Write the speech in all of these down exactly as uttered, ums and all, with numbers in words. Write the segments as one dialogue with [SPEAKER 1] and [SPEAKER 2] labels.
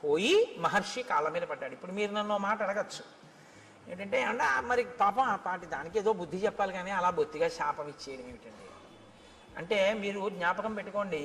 [SPEAKER 1] పోయి మహర్షి కాళ్ళ మీద పడ్డాడు. ఇప్పుడు మీరు నన్ను మాట అడగచ్చు ఏంటంటే, అంటే మరి పాపం ఆ పాటి దానికి ఏదో బుద్ధి చెప్పాలి కానీ అలా బొత్తిగా శాపం ఇచ్చేయడం ఏమిటండి అంటే, మీరు జ్ఞాపకం పెట్టుకోండి,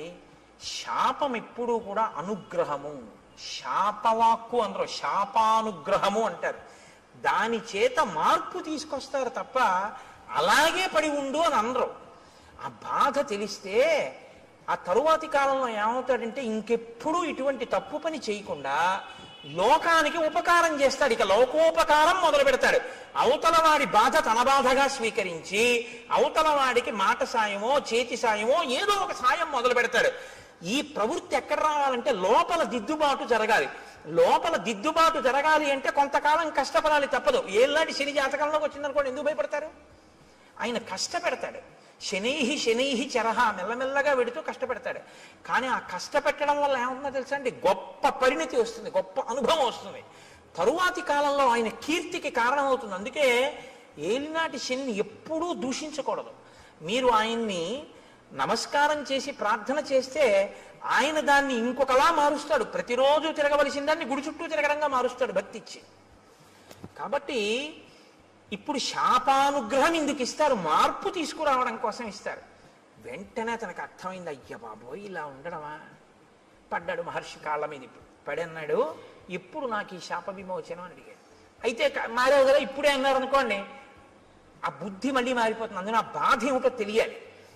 [SPEAKER 1] శాపం ఎప్పుడూ కూడా అనుగ్రహము. శాపవాక్కు అందరూ శాపానుగ్రహము అంటారు. దాని చేత మార్పు తీసుకొస్తారు తప్ప అలాగే పడి ఉండు అని అనరు. ఆ బాధ తెలిస్తే ఆ తరువాతి కాలంలో ఏమవుతాడంటే ఇంకెప్పుడు ఇటువంటి తప్పు పని చేయకుండా లోకానికి ఉపకారం చేస్తాడు. ఇక లోకోపకారం మొదలు పెడతాడు. అవతల వాడి బాధ తన బాధగా స్వీకరించి అవతల వాడికి మాట సాయమో చేతి సాయమో ఏదో ఒక సాయం మొదలు పెడతాడు. ఈ ప్రవృత్తి ఎక్కడ రావాలంటే లోపల దిద్దుబాటు జరగాలి. లోపల దిద్దుబాటు జరగాలి అంటే కొంతకాలం కష్టపడాలి తప్పదు. ఏళ్ళనాటి శని జాతకంలోకి వచ్చిందనుకోండి, ఎందుకు భయపడతారు? ఆయన కష్టపెడతాడు. శనైహి శనైహి చరహ, మెల్లమెల్లగా వెడుతూ కష్టపెడతాడు. కానీ ఆ కష్టపెట్టడం వల్ల ఏమవుతుందో తెలుసా అండి, గొప్ప పరిణతి వస్తుంది, గొప్ప అనుభవం వస్తుంది. తరువాతి కాలంలో ఆయన కీర్తికి కారణమవుతుంది. అందుకే ఏలినాటి శని ఎప్పుడూ దూషించకూడదు. మీరు ఆయన్ని నమస్కారం చేసి ప్రార్థన చేస్తే ఆయన దాన్ని ఇంకొకలా మారుస్తాడు. ప్రతిరోజు తిరగవలసిన దాన్ని గుడి చుట్టూ తిరగడంగా మారుస్తాడు భక్తి ఇచ్చి. కాబట్టి ఇప్పుడు శాపానుగ్రహం ఎందుకు ఇస్తారు? మార్పు తీసుకురావడం కోసం ఇస్తారు. వెంటనే తనకు అర్థమైంది, అయ్య బాబోయ్ ఇలా ఉండడమా. పడ్డాడు మహర్షి కాళ్ళ మీద. ఇప్పుడు పడి అన్నాడు, ఇప్పుడు నాకు ఈ శాప విమోచనం అని అడిగాడు. అయితే మారేవు కదా, ఇప్పుడే అన్నారు అనుకోండి, ఆ బుద్ధి మళ్ళీ మారిపోతుంది. అందులో ఆ బాధ ఏమిటో తెలియాలి.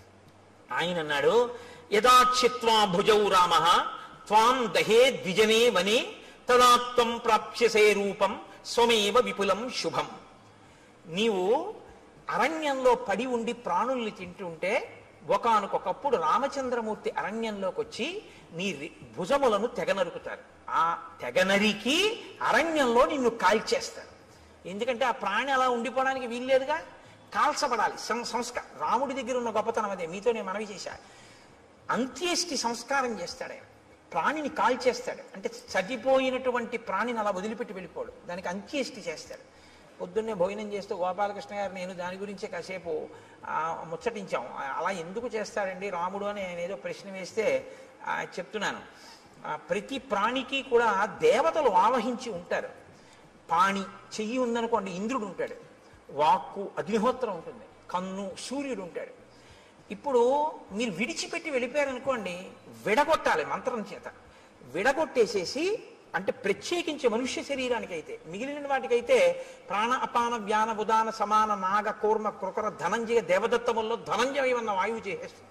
[SPEAKER 1] ఆయన అన్నాడు, యదాచిత్వా భుజౌ రామ త్వాం దహే ద్విజనే వనే తదాత్వం ప్రాప్స్యసే రూపం స్వమేవ విపులం శుభం. నీవు అరణ్యంలో పడి ఉండి ప్రాణుల్ని తింటుంటే ఒకానొకప్పుడు రామచంద్రమూర్తి అరణ్యంలోకి వచ్చి నీ భుజములను తెగనరుకుతారు. ఆ తెగనరికి అరణ్యంలో నిన్ను కాల్చేస్తారు. ఎందుకంటే ఆ ప్రాణి అలా ఉండిపోవడానికి వీల్లేదుగా, కాల్చబడాలి. సంస్కారం రాముడి దగ్గర ఉన్న గొప్పతనం అదే. మీతో నేను మనవి చేశా. అంత్యేష్టి సంస్కారం చేస్తాడు ఆయన. ప్రాణిని కాల్చేస్తాడు. అంటే చనిపోయినటువంటి ప్రాణిని అలా వదిలిపెట్టి వెళ్ళిపోడు, దానికి అంత్యేష్టి చేస్తాడు. పొద్దున్నే భోజనం చేస్తూ గోపాలకృష్ణ గారు నేను దాని గురించే కాసేపు ముచ్చటించాం. అలా ఎందుకు చేస్తాడండి రాముడు అని ఆయన ఏదో ప్రశ్న వేస్తే చెప్తున్నాను. ప్రతి ప్రాణికి కూడా దేవతలు ఆవహించి ఉంటారు. పాణి చెయ్యి ఉందనుకోండి, ఇంద్రుడు ఉంటాడు. వాక్కు అగ్నిహోత్రం ఉంటుంది. కన్ను సూర్యుడు ఉంటాడు. ఇప్పుడు మీరు విడిచిపెట్టి వెళ్ళిపోయారనుకోండి, విడగొట్టాలి మంత్రం చేత. విడగొట్టేసేసి, అంటే ప్రత్యేకించి మనుష్య శరీరానికి అయితే, మిగిలిన వాటికైతే ప్రాణ అపాన వ్యాన ఉదాన సమాన నాగ కూర్మ కృకర ధనంజయ దేవదత్తముల్లో ధనంజయ ఉన్న వాయువు చేసేస్తుంది.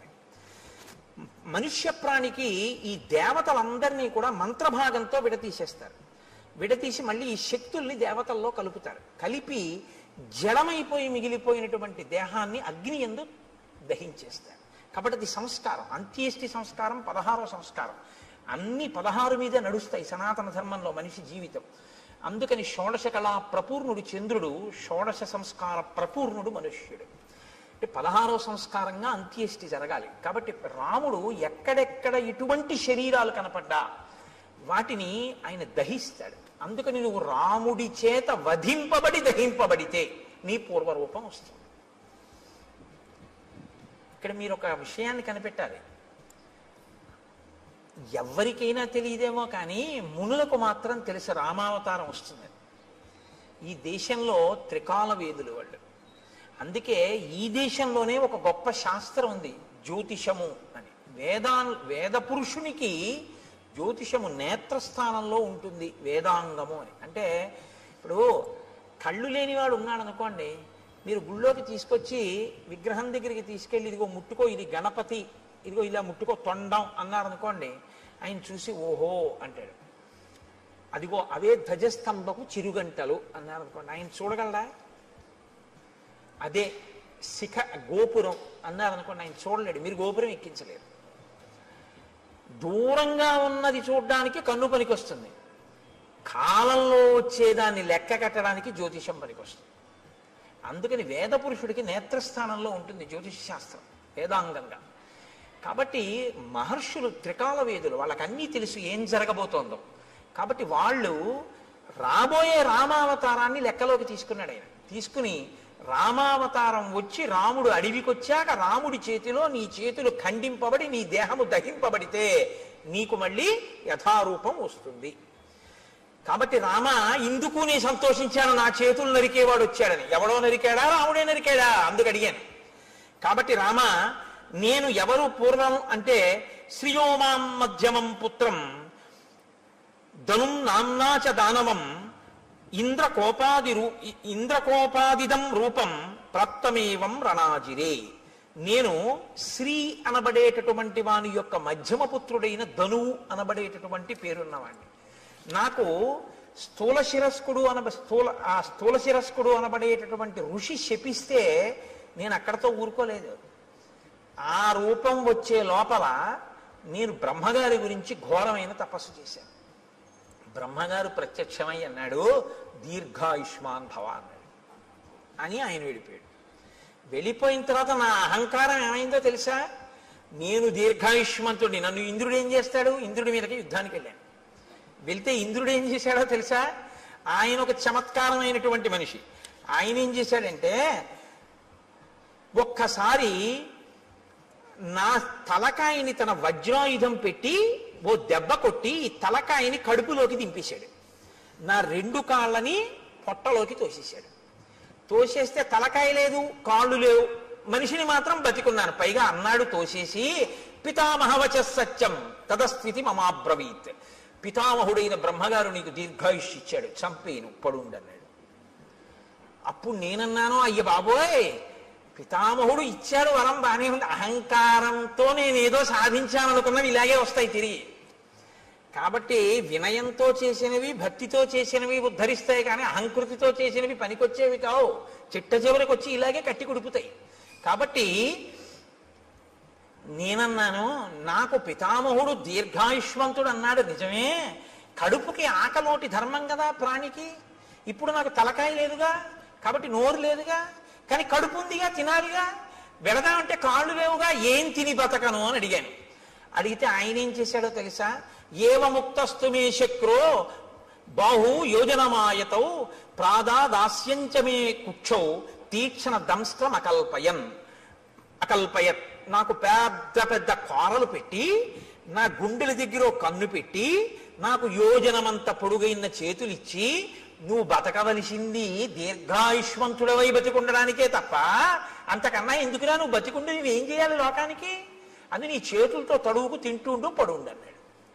[SPEAKER 1] మనుష్య ప్రాణికి ఈ దేవతలందరినీ కూడా మంత్రభాగంతో విడతీసేస్తారు. విడతీసి మళ్ళీ ఈ శక్తుల్ని దేవతల్లో కలుపుతారు. కలిపి జడమైపోయి మిగిలిపోయినటువంటి దేహాన్ని అగ్ని యందు దహించేస్తారు. కాబట్టి అది సంస్కారం. అంత్యేష్టి సంస్కారం పదహారో సంస్కారం. అన్ని పదహారు మీద నడుస్తాయి సనాతన ధర్మంలో మనిషి జీవితం. అందుకని షోడశ కళా ప్రపూర్ణుడు చంద్రుడు, షోడశ సంస్కార ప్రపూర్ణుడు మనుష్యుడు. అంటే పదహారో సంస్కారంగా అంత్యేష్టి జరగాలి. కాబట్టి రాముడు ఎక్కడెక్కడ ఇటువంటి శరీరాలు కనపడ్డా వాటిని ఆయన దహిస్తాడు. అందుకని నువ్వు రాముడి చేత వధింపబడి దహింపబడితే నీ పూర్వరూపం వస్తుంది. ఇక్కడ మీరు ఒక విషయాన్ని కనిపెట్టాలి. ఎవరికైనా తెలియదేమో కానీ మునులకు మాత్రం తెలుసు రామావతారం వస్తుంది. ఈ దేశంలో త్రికాల వేదులు వాళ్ళు. అందుకే ఈ దేశంలోనే ఒక గొప్ప శాస్త్రం ఉంది, జ్యోతిషము అని. వేదా వేద పురుషునికి జ్యోతిషము నేత్రస్థానంలో ఉంటుంది, వేదాంగము అని. అంటే ఇప్పుడు కళ్ళు లేనివాడు ఉన్నాడు అనుకోండి, మీరు గుళ్ళోకి తీసుకొచ్చి విగ్రహం దగ్గరికి తీసుకెళ్ళి ఇదిగో ముట్టుకో, ఇది గణపతి, ఇదిగో ఇలా ముట్టుకో తొండం అన్నారనుకోండి, ఆయన చూసి ఓహో అంటాడు. అదిగో అవే ధ్వజస్తంభకు చిరుగంటలు అన్నారనుకోండి, ఆయన చూడగలరా? అదే శిఖ గోపురం అన్నారనుకోండి, ఆయన చూడలేడు. మీరు గోపురం ఎక్కించలేరు. దూరంగా ఉన్నది చూడడానికి కన్ను పనికొస్తుంది, కాలంలో వచ్చేదాన్ని లెక్క కట్టడానికి జ్యోతిషం పనికొస్తుంది. అందుకని వేద పురుషుడికి నేత్రస్థానంలో ఉంటుంది జ్యోతిష శాస్త్రం వేదాంగంగా. కాబట్టి మహర్షులు త్రికాల వేదులు, వాళ్ళకి అన్నీ తెలుసు ఏం జరగబోతోందో. కాబట్టి వాళ్ళు రాబోయే రామావతారాన్ని లెక్కలోకి తీసుకున్నాడు ఆయన. తీసుకుని రామావతారం వచ్చి రాముడు అడవికి వచ్చాక రాముడి చేతిలో నీ చేతులు ఖండింపబడి నీ దేహము దహింపబడితే నీకు మళ్ళీ యథారూపం వస్తుంది. కాబట్టి రామ ఇందుకు నీ సంతోషించాను, నా చేతులు నరికేవాడు వచ్చాడని. ఎవడో నరికాడా? రాముడే నరికాడా? అందుకు అడిగాను. కాబట్టి రామ, నేను ఎవరు పూర్వం అంటే శ్రియోమాం మధ్యమం పుత్రం ధనుం నామ్నాచ దానవం ఇంద్రకోపాది రూ ఇంద్రకోపాదిదం రూపం ప్రాప్తమేవం రణాజిరే. నేను శ్రీ అనబడేటటువంటి వాని యొక్క మధ్యమ పుత్రుడైన ధనువు అనబడేటటువంటి పేరున్నవాడిని. నాకు స్థూల శిరస్కుడు అనబ స్థూల ఆ స్థూల శిరస్కుడు అనబడేటటువంటి ఋషి శపిస్తే నేను అక్కడతో ఊరుకోలేదు. ఆ రూపం వచ్చే లోపల నేను బ్రహ్మగారి గురించి ఘోరమైన తపస్సు చేశాను. బ్రహ్మగారు ప్రత్యక్షమై అన్నాడు, దీర్ఘాయుష్మాన్ భవ అన్నాడు. అని ఆయన వెళ్ళిపోయాడు. వెళ్ళిపోయిన తర్వాత నా అహంకారం ఏమైందో తెలుసా? నేను దీర్ఘాయుష్మంతుడిని, నన్ను ఇంద్రుడు ఏం చేస్తాడు? ఇంద్రుడి మీదకి యుద్ధానికి వెళ్ళాను. వెళ్తే ఇంద్రుడు ఏం చేశాడో తెలుసా? ఆయన ఒక చమత్కారమైనటువంటి మనిషి. ఆయన ఏం చేశాడంటే, ఒక్కసారి నా తలకాయని తన వజ్రాయుధం పెట్టి ఓ దెబ్బ కొట్టి ఈ తలకాయని కడుపులోకి దింపేశాడు. నా రెండు కాళ్ళని పొట్టలోకి తోసేశాడు. తోసేస్తే తలకాయ లేదు, కాళ్ళు లేవు, మనిషిని మాత్రం బతికున్నాను. పైగా అన్నాడు తోసేసి, పితామహవచ సత్యం తదస్థితి మమాబ్రవీత్. పితామహుడైన బ్రహ్మగారు నీకు దీర్ఘాయుష్ ఇచ్చాడు, చంపేను, పడుండన్నాడు. అప్పుడు నేనన్నాను, అయ్య బాబోయ్, పితామహుడు ఇచ్చాడు వరం, బానే ఉంది. అహంకారంతో నేనేదో సాధించాననుకున్నవి ఇలాగే వస్తాయి తిరిగి. కాబట్టి వినయంతో చేసినవి, భక్తితో చేసినవి ఉద్ధరిస్తాయి, కానీ అహంకృతితో చేసినవి పనికొచ్చేవి కావు. చిట్ట చివరికి వచ్చి ఇలాగే కట్టి కుడుపుతాయి. కాబట్టి నేనన్నాను, నాకు పితామహుడు దీర్ఘాయుష్మంతుడు అన్నాడు నిజమే. కడుపుకి ఆకలోటి ధర్మం కదా ప్రాణికి. ఇప్పుడు నాకు తలకాయ లేదుగా, కాబట్టి నోరు లేదుగా, కానీ కడుపు ఉందిగా, తినాలిగా. వెళదామంటే కాళ్ళు లేవుగా, ఏం తిని బతకను అని అడిగాను. అడిగితే ఆయన ఏం చేశాడో తెలుసా? ఏవముక్తస్తు మే శక్రో బాహు యోజనమాయతౌ ప్రాదాదాస్యంచ మే కుక్షౌ తీక్షణ దంస్త్రం అకల్పయన్ అకల్పయత్. నాకు పెద్ద పెద్ద కోరలు పెట్టి, నా గుండెల దగ్గర కన్ను పెట్టి, నాకు యోజనమంత పొడుగైన చేతులిచ్చి, నువ్వు బతకవలసింది దీర్ఘాయుష్మంతుడవై బతికుండడానికే తప్ప అంతకన్నా ఎందుకురా నువ్వు బతికుండి నువ్వేం చేయాలి లోకానికి? అది నీ చేతులతో తడువుకు తింటుండు పడుండు అన్నాడు.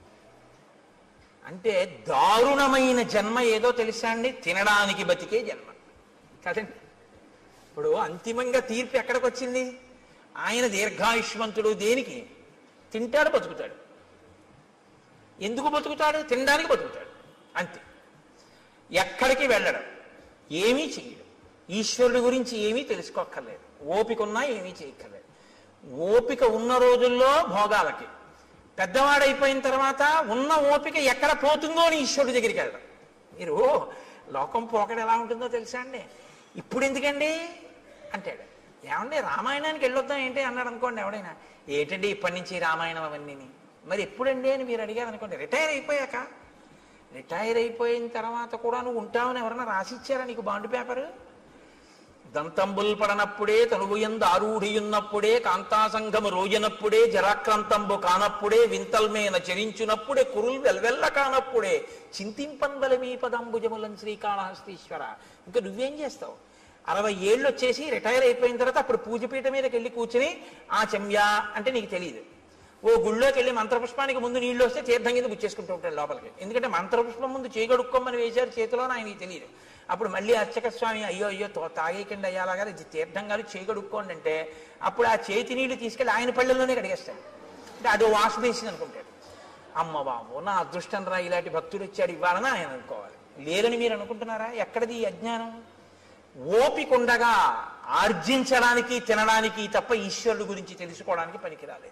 [SPEAKER 1] అంటే దారుణమైన జన్మ ఏదో తెలుసా అండి? తినడానికి బతికే జన్మ కదండి. ఇప్పుడు అంతిమంగా తీర్పు ఎక్కడికి వచ్చింది? ఆయన దీర్ఘాయుష్మంతుడు దేనికి? తింటాడు, బతుకుతాడు. ఎందుకు బతుకుతాడు? తినడానికి బతుకుతాడు, అంతే. ఎక్కడికి వెళ్ళడం, ఏమీ చెయ్యడు. ఈశ్వరుడి గురించి ఏమీ తెలుసుకోక్కర్లేదు. ఓపిక ఉన్నా ఏమీ చేయక్కర్లేదు. ఓపిక ఉన్న రోజుల్లో భోగాలకి, పెద్దవాడైపోయిన తర్వాత ఉన్న ఓపిక ఎక్కడ పోతుందో అని ఈశ్వరుడి దగ్గరికి వెళ్ళడం. మీరు లోకం పోకడ ఎలా ఉంటుందో తెలుసా అండి? ఇప్పుడు ఎందుకండి అంటాడు. ఏమండి రామాయణానికి వెళ్ళొద్దాం ఏంటి అన్నాడు అనుకోండి ఎవడైనా. ఏంటండి ఇప్పటి నుంచి రామాయణం అవన్నీ? మరి ఎప్పుడండి అని మీరు అడిగారు అనుకోండి, రిటైర్ అయిపోయాక. రిటైర్ అయిపోయిన తర్వాత కూడా నువ్వు ఉంటావని ఎవరన్నా రాసిచ్చారా నీకు బాండ్ పేపరు? దంతంబుల్ పడనప్పుడే తనువుయందు ఆరూఢియున్నప్పుడే కాంతాసంగము రోజనప్పుడే జరాక్రాంతంబు కానప్పుడే వింతల్మేన చరించునప్పుడే కురుల్ వెల్వెల్ల కానప్పుడే చింతింపన్బల మీ పదంబుజములం శ్రీకాళహస్తీశ్వర. ఇంకా నువ్వేం చేస్తావు? అరవై ఏళ్ళు వచ్చేసి రిటైర్ అయిపోయిన తర్వాత అప్పుడు పూజపీఠ మీదకి వెళ్ళి కూర్చుని ఆ చెమ్యా అంటే నీకు తెలియదు. ఓ గుళ్ళోకి వెళ్ళి మంత్రపుష్పానికి ముందు నీళ్ళు వస్తే తీర్థం కింద గుచ్చేసుకుంటూ ఉంటాడు లోపలికి. ఎందుకంటే మంత్రపుష్పం ముందు చేయగడుక్కోమని వేశారు చేతిలో, ఆయనకి తెలియదు. అప్పుడు మళ్ళీ అర్చక స్వామి అయ్యో అయ్యో తాగేకండి అయ్యాలాగా ఇది తీర్థం గారు చేయగడుక్కోండి అంటే అప్పుడు ఆ చేతి నీళ్లు తీసుకెళ్ళి ఆయన పళ్ళల్లోనే కడిగేస్తాడు. అంటే అదో వాష్ బేసిన్ అనుకుంటాడు. అమ్మ బాబు నా అదృష్టం రా, ఇలాంటి భక్తుడు వచ్చాడు ఇవ్వాలని ఆయన అనుకోవాలి. లేరని మీరు అనుకుంటున్నారా? ఎక్కడిది ఈ అజ్ఞానం? ఓపికండగా ఆర్జించడానికి తినడానికి తప్ప ఈశ్వరుడు గురించి తెలుసుకోవడానికి పనికి రాలేదు.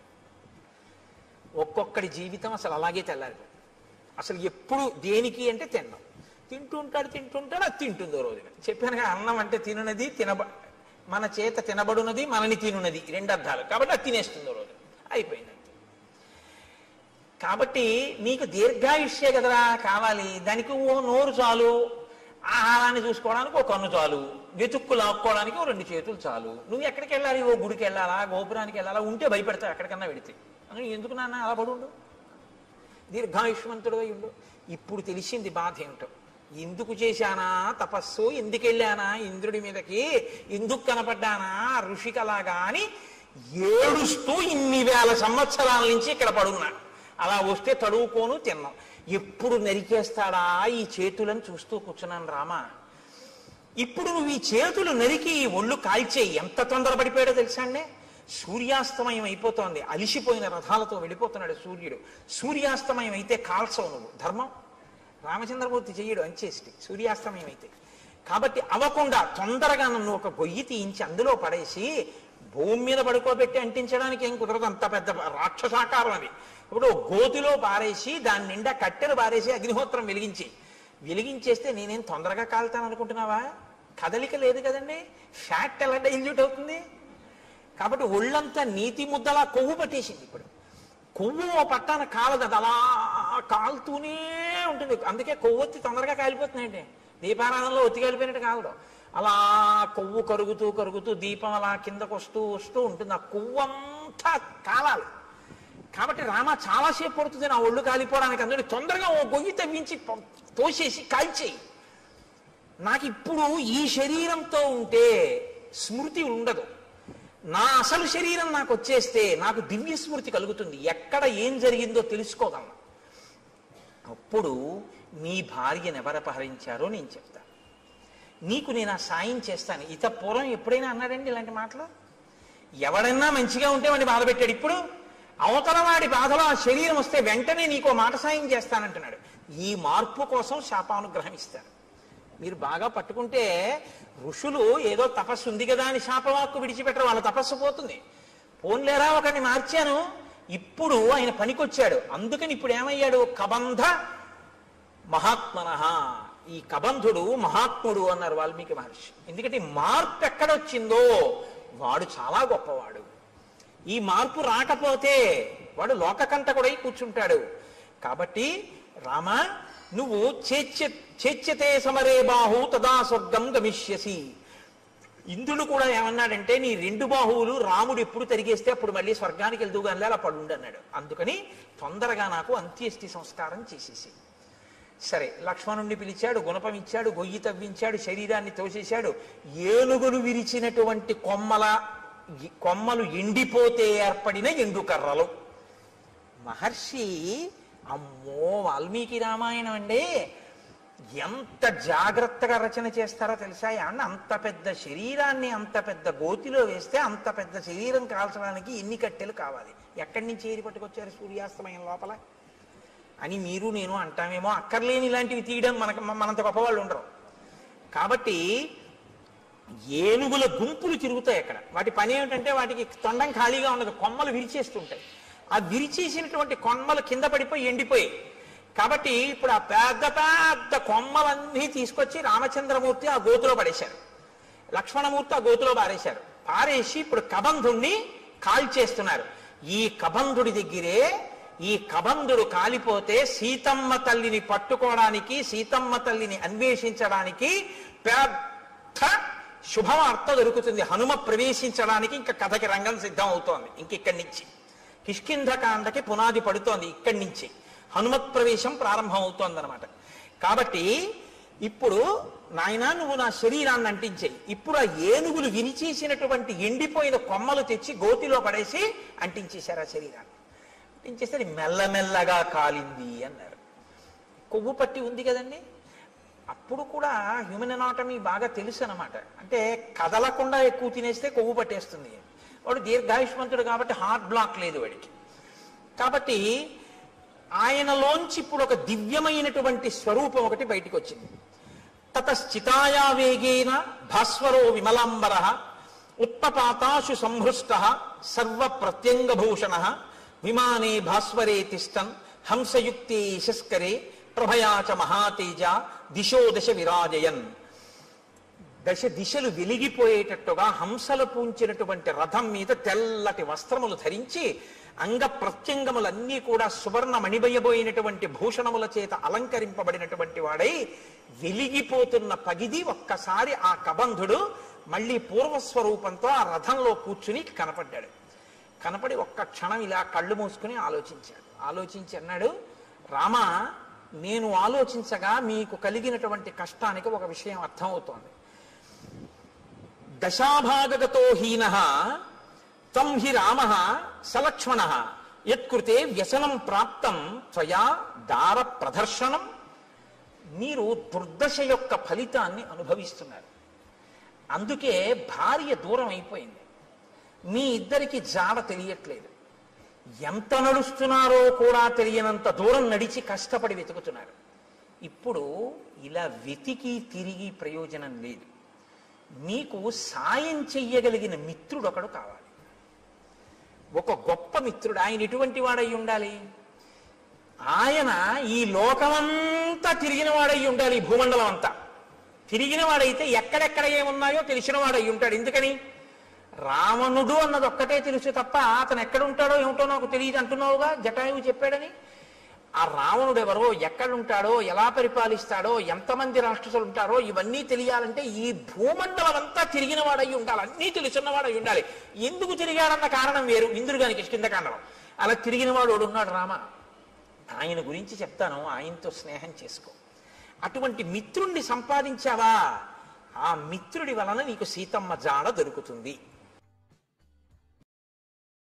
[SPEAKER 1] ఒక్కొక్కడి జీవితం అసలు అలాగే తెల్లాలి. అసలు ఎప్పుడు దేనికి అంటే తిన్నాం. తింటుంటాడు తింటుంటాడు అది తింటుందో రోజున. చెప్పాను అన్నం అంటే తినున్నది, తినబ మన చేత తినబడున్నది, మనని తినున్నది, రెండు అర్థాలు. కాబట్టి అది తినేస్తుందో రోజు అయిపోయింది. కాబట్టి నీకు దీర్ఘాయుష్యే కదరా కావాలి. దానికి ఓ నోరు చాలు, ఆహారాన్ని చూసుకోవడానికి ఓ కన్ను చాలు, వెతుక్కు లాక్కోవడానికి ఓ రెండు చేతులు చాలు. నువ్వు ఎక్కడికి వెళ్ళాలి? ఓ గుడికి వెళ్ళాలా, గోపురానికి వెళ్ళాలా? ఉంటే భయపెడతావు ఎక్కడికన్నా వెడితే. అని ఎందుకు నాన్న అలా పడుండు? దీర్ఘాయుష్మంతుడు అయి ఉండు. ఇప్పుడు తెలిసింది బాధ ఏమిటో. ఎందుకు చేశానా తపస్సు, ఎందుకు వెళ్ళానా ఇంద్రుడి మీదకి, ఎందుకు కనపడ్డానా ఋషికలాగా అని ఏడుస్తూ ఇన్ని వేల సంవత్సరాల నుంచి ఇక్కడ పడున్నాడు. అలా వస్తే తడువుకోను తిన్నాం. ఎప్పుడు నరికేస్తాడా ఈ చేతులను చూస్తూ కూర్చున్నాను రామా. ఇప్పుడు నువ్వు ఈ చేతులు నరికి ఒళ్ళు కాల్చేయి. ఎంత తొందరపడిపోయాడో తెలుసా అండి. సూర్యాస్తమయం అయిపోతోంది, అలిసిపోయిన రథాలతో వెళ్ళిపోతున్నాడు సూర్యుడు. సూర్యాస్తమయం అయితే కాల్చవు నువ్వు, ధర్మం. రామచంద్రమూర్తి చెయ్యడు అంచేసి సూర్యాస్తమయం అయితే. కాబట్టి అవ్వకుండా తొందరగా నన్ను ఒక గొయ్యి తీయించి అందులో పడేసి భూమి మీద పడుకోబెట్టి అంటించడానికి ఏం కుదరదు, అంత పెద్ద రాక్షసాకారం అది. ఇప్పుడు గోతిలో పారేసి దాని నిండా కట్టెలు పారేసి అగ్నిహోత్రం వెలిగించి వెలిగించేస్తే నేనేం తొందరగా కాలుతాను అనుకుంటున్నావా? కదలిక లేదు కదండి, ఫ్యాట్ ఎలా డైల్యూట్ అవుతుంది. కాబట్టి ఒళ్ళంతా నీతి ముద్దలా కొవ్వు పట్టేసింది. ఇప్పుడు కొవ్వు ఓ పట్టాన కాలదు, అది అలా కాలుతూనే ఉంటుంది. అందుకే కొవ్వొత్తి తొందరగా కాలిపోతున్నాయండి. దీపారాధనలో ఒత్తి కాలిపోయినట్టు కాదు, అలా కొవ్వు కరుగుతూ కరుగుతూ దీపం అలా కిందకు వస్తూ వస్తూ ఉంటుంది. ఆ కొవ్వు అంతా కాలాలి. కాబట్టి రామ చాలాసేపు పడుతుంది నా ఒళ్ళు కాలిపోవడానికి. అందులో తొందరగా ఓ గొయ్యి తవ్వించి తోసేసి కాల్చేయి. నాకు ఇప్పుడు ఈ శరీరంతో ఉంటే స్మృతి ఉండదు. నా అసలు శరీరం నాకు వచ్చేస్తే నాకు దివ్య స్మృతి కలుగుతుంది, ఎక్కడ ఏం జరిగిందో తెలుసుకోగలను. అప్పుడు నీ భార్యను ఎవరపహరించారో నేను చెప్తాను, నీకు నేను ఆ సాయం చేస్తాను. ఇత పూర్వం ఎప్పుడైనా అన్నాడండి ఇలాంటి మాటలు? ఎవడన్నా మంచిగా ఉంటే వాడిని బాధ పెట్టాడు. ఇప్పుడు అవతల వాడి బాధలో ఆ శరీరం వస్తే వెంటనే నీకో మాట సాయం చేస్తానంటున్నాడు. ఈ మార్పు కోసం శాపానుగ్రహం ఇస్తారు. మీరు బాగా పట్టుకుంటే ఋషులు ఏదో తపస్సు ఉంది కదా అని శాపవాక్కు విడిచిపెట్టరు, వాళ్ళ తపస్సు పోతుంది. పోన్లేరా ఒకరిని మార్చాను, ఇప్పుడు ఆయన పనికొచ్చాడు. అందుకని ఇప్పుడు ఏమయ్యాడు? కబంధ మహాత్మనః. ఈ కబంధుడు మహాత్ముడు అన్నారు వాల్మీకి మహర్షి. ఎందుకంటే మార్పు ఎక్కడొచ్చిందో వాడు చాలా గొప్పవాడు. ఈ మార్పు రాకపోతే వాడు లోకకంటకుడై కూర్చుంటాడు. కాబట్టి రామ నువ్వు చేచ్య చేచ్యతే సమరే బాహు తదా స్వర్గం గమిష్యసి. ఇంద్రుడు కూడా ఏమన్నాడంటే నీ రెండు బాహువులు రాముడు ఎప్పుడు తరిగేస్తే అప్పుడు మళ్ళీ స్వర్గానికి వెళ్దుగానే అలా పడుండి అన్నాడు. అందుకని తొందరగా నాకు అంత్యేష్టి సంస్కారం చేసేసి. సరే, లక్ష్మణుణ్ణి పిలిచాడు, గుణపం ఇచ్చాడు, గొయ్యి తవ్వించాడు, శరీరాన్ని తోసేశాడు. ఏనుగులు విరిచినటువంటి కొమ్మల కొమ్మలు ఎండిపోతే ఏర్పడిన ఎండుకర్రలు. మహర్షి అమ్మో వాల్మీకి రామాయణం అండి ఎంత జాగ్రత్తగా రచన చేస్తారో తెలుసా? అన్న అంత పెద్ద శరీరాన్ని అంత పెద్ద గోతిలో వేస్తే అంత పెద్ద శరీరం కాల్చడానికి ఎన్ని కట్టెలు కావాలి, ఎక్కడి నుంచి ఏరి పట్టుకొచ్చారు సూర్యాస్తమయం లోపల అని మీరు నేను అంటామేమో. అక్కర్లేని ఇలాంటివి తీయడం మనకు మనంత గొప్పవాళ్ళు ఉండరు. కాబట్టి ఏనుగుల గుంపులు తిరుగుతాయి అక్కడ. వాటి పని ఏమిటంటే వాటికి తొండం ఖాళీగా ఉండదు, కొమ్మలు విరిచేస్తుంటాయి. ఆ విరిచేసినటువంటి కొమ్మలు కింద పడిపోయి ఎండిపోయాయి. కాబట్టి ఇప్పుడు ఆ పెద్ద పెద్ద కొమ్మలన్నీ తీసుకొచ్చి రామచంద్రమూర్తి ఆ గోతులో పడేశారు, లక్ష్మణమూర్తి ఆ గోతులో పారేశారు. పారేసి ఇప్పుడు కబంధుణ్ణి కాల్చేస్తున్నారు. ఈ కబంధుడి దగ్గరే ఈ కబంధుడు కాలిపోతే సీతమ్మ తల్లిని పట్టుకోవడానికి, సీతమ్మ తల్లిని అన్వేషించడానికి పెద్ద శుభవార్త దొరుకుతుంది. హనుమ ప్రవేశించడానికి ఇంకా కథకి రంగం సిద్ధం అవుతోంది. ఇంక ఇక్కడి నుంచి కిష్కింధకాండకి పునాది పడుతోంది. ఇక్కడి నుంచి హనుమత్ ప్రవేశం ప్రారంభం అవుతోంది అనమాట. కాబట్టి ఇప్పుడు నాయన నువ్వు నా శరీరాన్ని అంటించేయి. ఇప్పుడు ఆ ఏనుగులు విరిచేసినటువంటి ఎండిపోయిన కొమ్మలు తెచ్చి గోతిలో పడేసి అంటించేశారు ఆ శరీరాన్ని. అంటించేస్తే అది మెల్లమెల్లగా కాలింది అన్నారు. కొవ్వు పట్టి ఉంది కదండి. అప్పుడు కూడా హ్యూమన్ ఎనాటమీ బాగా తెలుసు అనమాట. అంటే కదలకుండా ఎక్కువ తినేస్తే కొవ్వు పట్టేస్తుంది. వాడు దీర్ఘాయుష్మంతుడు కాబట్టి హార్ట్ బ్లాక్ లేదు వాడికి. కాబట్టి ఆయనలోంచి ఇప్పుడు ఒక దివ్యమైనటువంటి స్వరూపం ఒకటి బయటికి వచ్చింది. తతశ్చితాయా వేగేన భాస్వరో విమలాంబర ఉత్పపాతాశు సంహృష్ట సర్వ ప్రత్యంగభూషణ విమానే భాస్వరే తిష్టన్ హంసయుక్తే శస్కరే ప్రభయాచ మహాతేజ దిశో దశ విరాజయన్. దశ దిశలు వెలిగిపోయేటట్టుగా హంసలు పూంచినటువంటి రథం మీద తెల్లటి వస్త్రములు ధరించి అంగ ప్రత్యంగములన్నీ కూడా సువర్ణ మణిబయబోయినటువంటి భూషణముల చేత అలంకరింపబడినటువంటి వాడై వెలిగిపోతున్న పగిది ఒక్కసారి ఆ కబంధుడు మళ్ళీ పూర్వస్వరూపంతో ఆ రథంలో కూర్చుని కనపడ్డాడు. కనపడి ఒక్క క్షణం ఇలా కళ్ళు మూసుకుని ఆలోచించాడు. ఆలోచించి అన్నాడు, రామ నేను ఆలోచించగా మీకు కలిగినటువంటి కష్టానికి ఒక విషయం అర్థమవుతోంది. దశాభాగగతో హీన తం హి రామ సలక్ష్మణ యత్కృతే వ్యసనం ప్రాప్తం త్వయా దార ప్రదర్శనం. మీరు దుర్దశ యొక్క ఫలితాన్ని అనుభవిస్తున్నారు. అందుకే భార్య దూరం అయిపోయింది. మీ ఇద్దరికి జాడ తెలియట్లేదు. ఎంత నడుస్తున్నారో కూడా తెలియనంత దూరం నడిచి కష్టపడి వెతుకుతున్నారు. ఇప్పుడు ఇలా వెతికి తిరిగి ప్రయోజనం లేదు. మీకు సాయం చెయ్యగలిగిన మిత్రుడు ఒకడు కావాలి. ఒక గొప్ప మిత్రుడు. ఆయన ఎటువంటి వాడై ఉండాలి? ఆయన ఈ లోకమంతా తిరిగిన వాడై ఉండాలి. భూమండలం అంతా తిరిగిన వాడైతే ఎక్కడెక్కడ ఏమున్నాయో తెలిసిన వాడై ఉంటాడు. ఎందుకని? రావణుడు అన్నది ఒక్కటే తెలుసు తప్ప అతను ఎక్కడుంటాడో ఏమిటో నాకు తెలియదు అంటున్నావుగా, జటాయువు చెప్పాడని. ఆ రావణుడు ఎవరో, ఎక్కడుంటాడో, ఎలా పరిపాలిస్తాడో, ఎంతమంది రాక్షసులు ఉంటారో ఇవన్నీ తెలియాలంటే ఈ భూమండలం అంతా తిరిగిన వాడై ఉండాలి. అన్నీ తెలుసున్నవాడై ఉండాలి. ఎందుకు తిరిగాడన్న కారణం వేరు. ఇంద్రుడిగానికి కిష్కింధకాండలో అలా తిరిగిన వాడు ఉన్నాడు రామ. ఆయన గురించి చెప్తాను, ఆయనతో స్నేహం చేసుకో. అటువంటి మిత్రుణ్ణి సంపాదించావా, ఆ మిత్రుడి వలన నీకు సీతమ్మ జాడ దొరుకుతుంది.